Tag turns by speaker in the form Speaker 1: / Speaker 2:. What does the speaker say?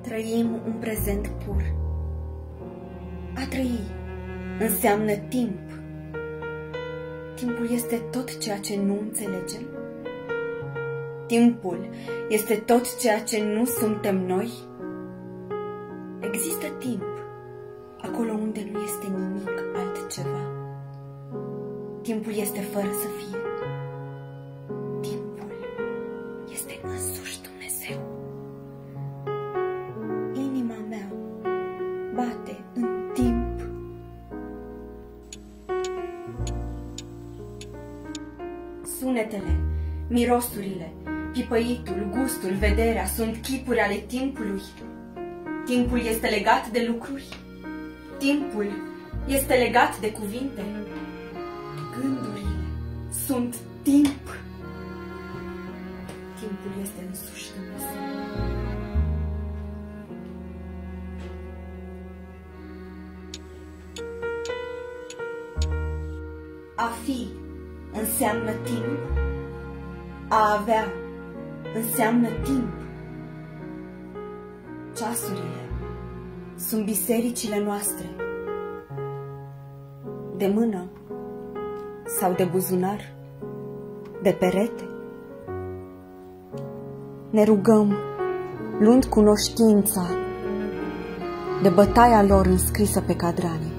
Speaker 1: Trăim un prezent pur. A trăi înseamnă timp. Timpul este tot ceea ce nu înțelegem. Timpul este tot ceea ce nu suntem noi. Există timp acolo unde nu este nimic altceva. Timpul este fără să fie. Timpul este însuși Dumnezeu. Inima mea bate în timp. Sunetele, mirosurile, pipăitul, gustul, vederea sunt chipuri ale timpului. Timpul este legat de lucruri. Timpul este legat de cuvinte. Gândurile sunt timp. Timpul este însuși Dumnezeu. A fi înseamnă timp. A avea înseamnă timp. Ceasurile sunt bisericile noastre. De mână sau de buzunar, de perete. Ne rugăm, luând cunoștința de bătaia lor înscrisă pe cadrane.